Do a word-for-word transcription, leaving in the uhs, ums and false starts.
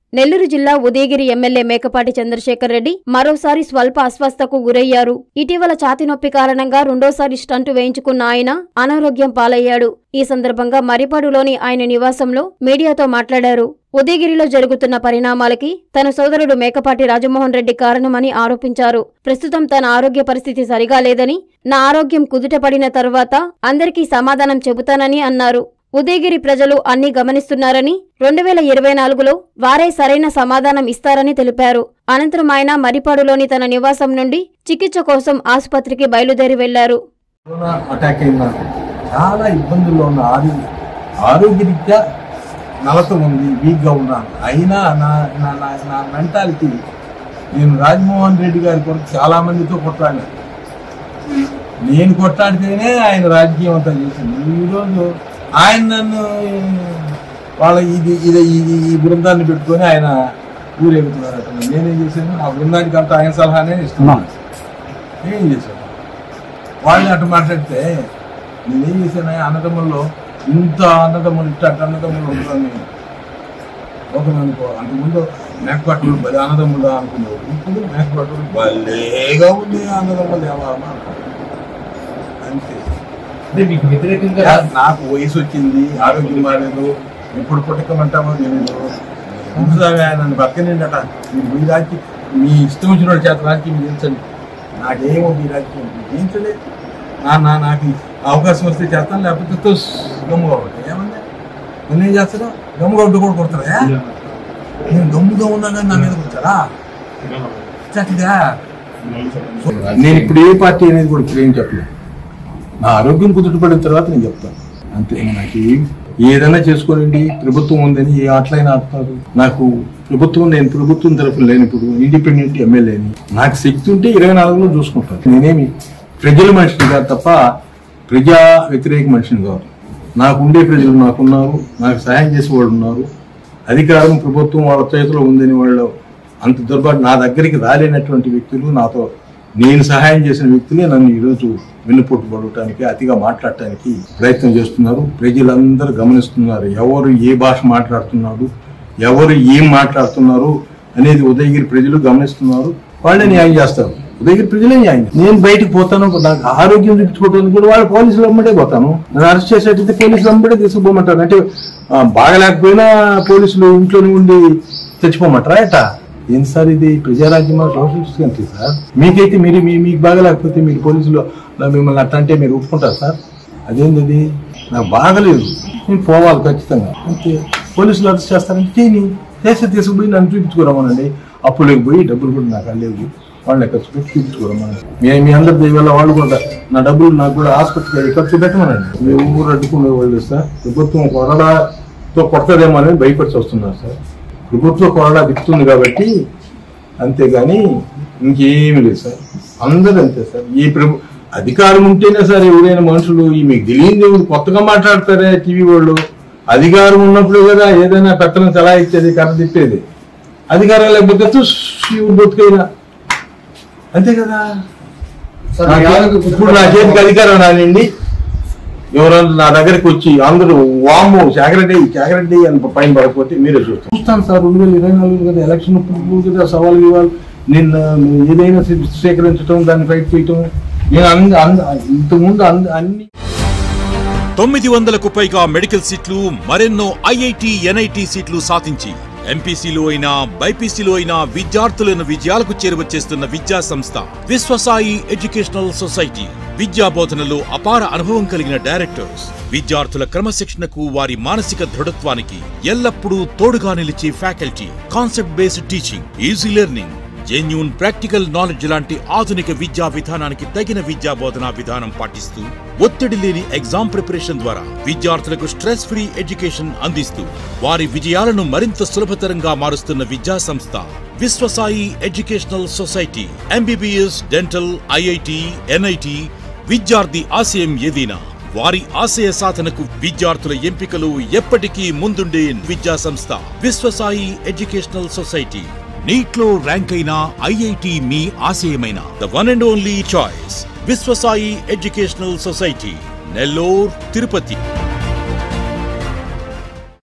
నెల్లూరు జిల్లా ఉదయగిరి ఎమ్మెల్యే మేకపాటి చంద్రశేఖర్ రెడ్డి మరోసారి స్వల్ప అస్వస్థతకు గురయ్యారు. ఇటీవల ఛాతీ నొప్పి కారణంగా రెండోసారి స్టంటు వేయించుకున్న ఆయన అనారోగ్యం పాలయ్యాడు. ఈ సందర్భంగా మరిపాడులోని ఆయన నివాసంలో మీడియాతో మాట్లాడారు. ఉదయగిరిలో జరుగుతున్న పరిణామాలకి తన సోదరుడు మేకపాటి రాజమోహన్ రెడ్డి కారణమని ఆరోపించారు. ప్రస్తుతం తన ఆరోగ్య పరిస్థితి సరిగా లేదని, నా ఆరోగ్యం కుదుటపడిన తరువాత అందరికీ సమాధానం చెబుతానని అన్నారు. ఉదయగిరి ప్రజలు అన్ని గమనిస్తున్నారని, రెండు వేల ఇరవై నాలుగులో వారే సరైన సమాధానం ఇస్తారని తెలిపారు. అనంతరం ఆయన మరిపాడులోని తన నివాసం నుండి చికిత్స కోసం ఆసుపత్రికి బయలుదేరి వెళ్లారు. చాలా ఇబ్బందుల్లో ఉన్న ఆరోగ్యరీత్యా నలత ఉంది, వీక్గా ఉన్నాను. అయినా నా నా నా మెంటాలిటీ, నేను రాజమోహన్ రెడ్డి గారి కొరకు చాలా మందితో కొట్లాడాను. నేను కొట్లాడితేనే ఆయన రాజకీయం అంతా చేసింది. ఈరోజు ఆయన నన్ను వాళ్ళ ఇది ఇది ఈ బృందాన్ని పెట్టుకొని ఆయన ఊరేగుతున్నారు. నేనేం చేశాను, ఆ బృందానికి అంతా ఆయన సలహానే ఇస్తున్నాను. నేనేం చేశాను, వాళ్ళని అటు మాట్లాడితే నేనేం చేశాను, అన్నదమ్ముల్లో ఇంత అన్నదమ్ములు ఇట్ట అన్నదమ్ములు ఉంటుందని ఒక అనుకో. అంతకుముందు మేకపాటులు బలి అన్నదమ్ములు అనుకునేవాడు. ఇప్పుడు మేకపాటులు భలేగా ఉంది అన్నదమ్ములు దేవాలమ్మా అంతే. మీకు వ్యతిరేకంగా నాకు వయసు వచ్చింది, ఆరోగ్యం బాగాలేదు, ఎప్పుడు పుట్టకమంటామో తెలియదు. నన్ను పక్కనేండట, మీరు మీ రాజకీయం మీ ఇష్టం వచ్చిన వాడి చేత రాజకీయం చేయించండి, నాకేమో మీ రాజకీయం చేయించలేదు. నా నాకు అవకాశం వస్తే చేస్తాను, లేకపోతే గమ్ముగా ఉంటాయి. ఏమన్నా నేనేం చేస్తారా, గమ్ముగా ఉంటూ కూడా కొడతారా? నేను గమ్ముగా ఉన్నా కానీ నా మీద కొడతారా? చక్కగా నేను ఇప్పుడు ఏ పార్టీ అనేది కూడా ఇప్పుడు ఏం చెప్పలేదు. నా ఆరోగ్యం కుదుటపడిన తర్వాత నేను చెప్తాను అంతే. నాకు ఏదైనా చేసుకోనండి, ప్రభుత్వం ఉందని ఏ ఆటలైనా ఆడతారు. నాకు ప్రభుత్వం, నేను ప్రభుత్వం తరఫున లేనిప్పుడు ఇండిపెండెంట్ ఎమ్మెల్యేని, నాకు శక్తి ఉంటే ఇరవై నాలుగులో చూసుకుంటాను. నేనేమి ప్రజల మనిషిని కాదు తప్ప ప్రజా వ్యతిరేక మనిషిని కాదు. నాకు ఉండే ప్రజలు నాకున్నారు, నాకు సహాయం చేసే వాళ్ళు ఉన్నారు. అధికారం ప్రభుత్వం వాళ్ళ చేతిలో ఉందని వాళ్ళు అంత దుర్బాటు నా దగ్గరికి రాలేనటువంటి వ్యక్తులు, నాతో నేను సహాయం చేసిన వ్యక్తులే నన్ను ఈరోజు వెన్నుపోటు పడటానికి, అతిగా మాట్లాడటానికి ప్రయత్నం చేస్తున్నారు. ప్రజలందరూ గమనిస్తున్నారు ఎవరు ఏ భాష మాట్లాడుతున్నాడు, ఎవరు ఏం మాట్లాడుతున్నారు అనేది ఉదయగిరి ప్రజలు గమనిస్తున్నారు. వాళ్ళే న్యాయం చేస్తారు, ఉదయగిరి ప్రజలే న్యాయం. నేను బయటకు పోతాను, నాకు ఆరోగ్యం చూపించుకోవడానికి కూడా వాళ్ళు పోలీసులు వెంబడే పోతాను. నన్ను అరెస్ట్ చేసేటైతే పోలీసులు వెంబడే తీసుకుపోమంటారు. అంటే బాగలేకపోయినా పోలీసులు ఇంట్లోనే ఉండి తెచ్చిపోమంటారా? ఎట్టా ఏంటి సార్ ఇది? ప్రజారాజ్యమా, సోషలిస్ట్ కంట్రీ సార్? మీకైతే మీరు మీకు బాగా లేకపోతే మీరు పోలీసులు మిమ్మల్ని అట్లా అంటే మీరు ఒప్పుకుంటారు సార్? అదేంది అది? నాకు బాగలేదు, నేను పోవాలి ఖచ్చితంగా. అంతే, పోలీసులు అరెస్ట్ చేస్తారంటే చేయని చేస్తే తీసుకుపోయి నన్ను చూపించుకోరమ్మనండి. అప్పులోకి పోయి డబ్బులు కూడా నాకు లేవు, వాళ్ళని ఖర్చు పెట్టి చూపించుకోరమ్మనండి. మేము మీ అందరి దయవల్ల వాళ్ళు కూడా నా డబ్బులు నాకు కూడా హాస్పిటల్కి ఖర్చు పెట్టమనండి. మీ ఊరు అడ్డుకునే వాళ్ళు సార్ ప్రభుత్వం కొరడాతో కొడతాదేమో అని భయపడి వస్తున్నారు సార్. ప్రభుత్వ కొరడా దిక్కుతుంది కాబట్టి, అంతేగాని ఇంకేమీ లేదు సార్. అందరూ అంతే సార్. ఈ ప్రభు అధికారం ఉంటేనే సార్ ఎవరైనా మనుషులు ఈ మీకు తెలియని దేవుడు కొత్తగా మాట్లాడతారే టీవీ వాళ్ళు. అధికారం ఉన్నప్పుడు కదా ఏదైనా పెత్తనం సలహా ఇచ్చేది, కథ తిప్పేది. అధికారం లేకపోతే బతుకైనా అంతే కదా. ఇప్పుడు నా చేతికి అధికారం రానండి, ఎవరన్నా నా దగ్గరికి వచ్చి అందరూ వాము జాగ్రత్త జాగ్రత్త అని పైన పడకపోతే మీరే చూస్తాం చూస్తాను సార్. రెండు వేల ఇరవై నాలుగు కదా ఎలక్షన్ కదా, సవాల్ ఇవ్వాలి. నిన్న ఏదైనా స్వీకరించడం, దాన్ని ఫైట్ చేయటం. నేను ఇంతకుముందు అన్ని తొమ్మిది వందలకు పైగా మెడికల్ సీట్లు, మరెన్నో ఐఐటి ఎన్ఐటి సీట్లు సాధించి ఎంపీసీలో అయినా బైపీసీలో అయినా విద్యార్థులను విజయాలకు చేరువచేస్తున్న విద్యా సంస్థ విశ్వసాయి ఎడ్యుకేషనల్ సొసైటీ. విద్యా బోధనలో అపార అనుభవం కలిగిన డైరెక్టర్స్ విద్యార్థుల క్రమశిక్షణకు, వారి మానసిక దృఢత్వానికి ఎల్లప్పుడూ తోడుగా నిలిచే faculty, concept based teaching, easy learning, genuine practical knowledge లాంటి ఆధునిక విద్యా విధానానికి తగిన విద్యా బోధనా విధానం పాటిస్తూ, ఒత్తిడి లేని ఎగ్జామ్ ప్రిపరేషన్ ద్వారా విద్యార్థులకు స్ట్రెస్ ఫ్రీ ఎడ్యుకేషన్ అందిస్తూ వారి విజయాలను మరింత సులభతరంగా మారుస్తున్న విద్యా సంస్థ Viswasai educational society. MBBS, dental, IIT, NIT, విద్యార్థి ఆశయం ఏదైనా వారి ఆశయ సాధనకు విద్యార్థుల ఎంపికలు ఎప్పటికీ ముందుండే విద్యా సంస్థ విశ్వసాయి ఎడ్యుకేషనల్ సొసైటీ. నీట్లో ర్యాంక్ అయిన ఐఐటి మీ ఆశయమైన the one and only choice Viswasai educational society, Nellore, Tirupati.